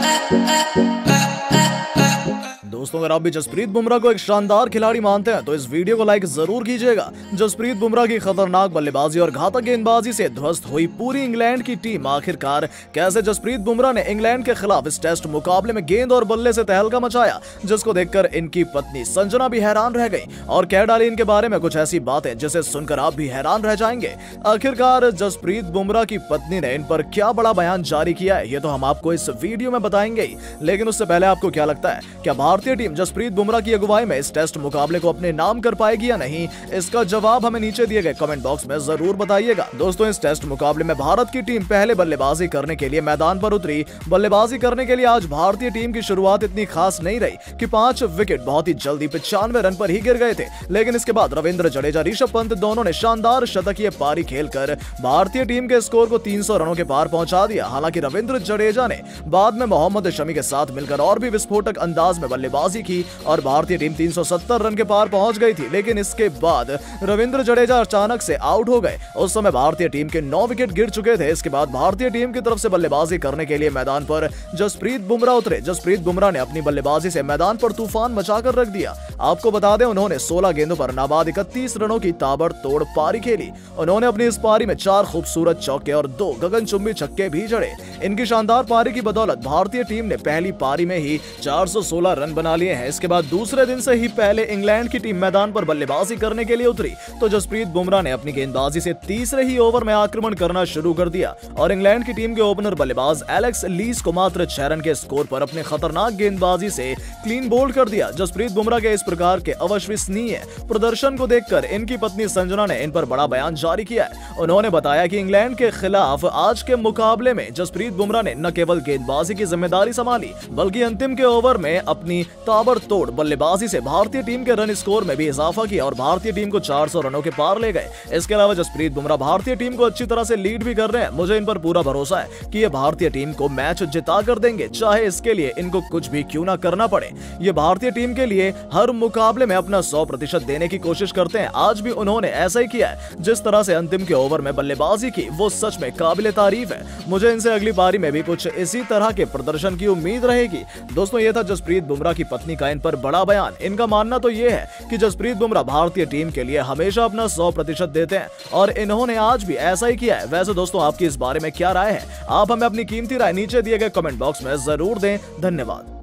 दोस्तों, अगर आप भी जसप्रीत बुमराह को एक शानदार खिलाड़ी मानते हैं तो इस वीडियो को लाइक जरूर कीजिएगा। जसप्रीत बुमराह की खतरनाक बल्लेबाजी और घातक गेंदबाजी से ध्वस्त हुई पूरी इंग्लैंड की टीम आखिरकार कैसे जसप्रीत बुमराह ने इंग्लैंड के खिलाफ इस टेस्ट मुकाबले में गेंद और बल्ले से तहलका मचाया, जिसको देखकर इनकी पत्नी संजना भी हैरान रह गई और कह डाली इनके बारे में कुछ ऐसी बातें जिसे सुनकर आप भी हैरान रह जाएंगे। आखिरकार जसप्रीत बुमराह की पत्नी ने इन पर क्या बड़ा बयान जारी किया है, ये तो हम आपको इस वीडियो में बताएंगे ही। लेकिन उससे पहले आपको क्या लगता है, क्या भारतीय टीम जसप्रीत बुमराह की अगुवाई में इस टेस्ट मुकाबले को अपने नाम कर पाएगी या नहीं? इसका जवाब हमें नीचे दिए गए कमेंट बॉक्स में जरूर बताइएगा। दोस्तों, इस टेस्ट मुकाबले में भारत की टीम पहले बल्लेबाजी करने के लिए मैदान पर उतरी। बल्लेबाजी करने के लिए आज भारतीय टीम की शुरुआत इतनी खास नहीं रही कि 5 विकेट बहुत ही जल्दी 95 रन पर ही गिर गए थे। लेकिन इसके बाद रविंद्र जडेजा, ऋषभ पंत दोनों ने शानदार शतकीय पारी खेलकर भारतीय टीम के स्कोर को 300 रनों के पार पहुंचा दिया। हालांकि रविंद्र जडेजा ने बाद में मोहम्मद शमी के साथ मिलकर और भी विस्फोटक अंदाज में बल्लेबाजी की और भारतीय टीम 370 रन के पार पहुंच गई थी। लेकिन इसके बाद रविंद्र जडेजा अचानक से आउट हो गए। उस समय भारतीय टीम के 9 विकेट गिर चुके थे। इसके बाद भारतीय टीम की तरफ से बल्लेबाजी करने के लिए मैदान पर जसप्रीत बुमराह उतरे। जसप्रीत बुमराह ने अपनी बल्लेबाजी से मैदान पर तूफान मचाकर रख दिया। आपको बता दें, उन्होंने 16 गेंदों पर नाबाद 31 रनों की ताबड़तोड़ पारी खेली। उन्होंने अपनी इस पारी में 4 खूबसूरत चौके और 2 गगनचुंबी छक्के भी जड़े। इनकी शानदार पारी की बदौलत भारतीय टीम ने पहली पारी में ही 416 रन बना लिए हैं। इसके बाद दूसरे दिन से ही पहले इंग्लैंड की टीम मैदान पर बल्लेबाजी करने के लिए उतरी तो जसप्रीत बुमराह ने अपनी गेंदबाजी से तीसरे ही ओवर में आक्रमण करना शुरू कर दिया और इंग्लैंड की टीम के ओपनर बल्लेबाज एलेक्स लीस को मात्र 6 रन के स्कोर पर अपने खतरनाक गेंदबाजी से क्लीन बोल्ड कर दिया। जसप्रीत बुमराह के इस प्रकार के अविश्वसनीय प्रदर्शन को देखकर इनकी पत्नी संजना ने इन पर बड़ा बयान जारी किया है। उन्होंने बताया कि इंग्लैंड के खिलाफ आज के मुकाबले में जसप्रीत बुमराह ने न केवल गेंदबाजी की जिम्मेदारी संभाली बल्कि अंतिम के ओवर में अपनी ताबड़तोड़ बल्लेबाजी से भारतीय टीम के रन स्कोर में भी इजाफा किया और भारतीय टीम को 400 रनों के पार ले गए। इसके अलावा जसप्रीत बुमराह भारतीय टीम को अच्छी तरह से लीड भी कर रहे हैं। मुझे इन पर पूरा भरोसा है कि ये भारतीय टीम को मैच जिता कर देंगे, चाहे इसके लिए इनको कुछ भी क्यों ना करना पड़े। ये भारतीय टीम के लिए हर मुकाबले में अपना 100% देने की कोशिश करते हैं। आज भी उन्होंने ऐसा ही किया है। जिस तरह से अंतिम के ओवर में बल्लेबाजी की वो सच में काबिले तारीफ है। मुझे इनसे अगली पारी में भी कुछ इसी तरह के प्रदर्शन की उम्मीद रहेगी। दोस्तों, ये था जसप्रीत बुमराह की पत्नी का इन पर बड़ा बयान। इनका मानना तो ये है कि जसप्रीत बुमराह भारतीय टीम के लिए हमेशा अपना 100% देते हैं और इन्होंने आज भी ऐसा ही किया है। वैसे दोस्तों, आपकी इस बारे में क्या राय है? आप हमें अपनी कीमती राय नीचे दिए गए कमेंट बॉक्स में जरूर दें। धन्यवाद।